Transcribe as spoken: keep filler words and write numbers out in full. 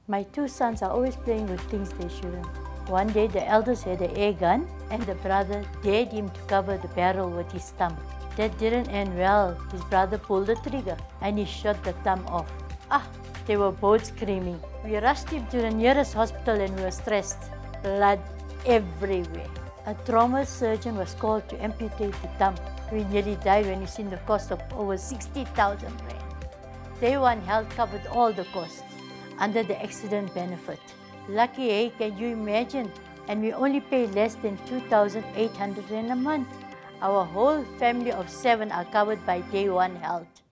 My two sons are always playing with things they shouldn't. One day the eldest had an air gun and the brother dared him to cover the barrel with his thumb. That didn't end well. His brother pulled the trigger and he shot the thumb off. Ah, they were both screaming. We rushed him to the nearest hospital and we were stressed. Blood everywhere. A trauma surgeon was called to amputate the thumb. We nearly died when he seen the cost of over sixty thousand rand. Day One Health covered all the costs under the accident benefit. Lucky, hey, can you imagine? And we only pay less than two thousand eight hundred rand a month. Our whole family of seven are covered by Day One Health.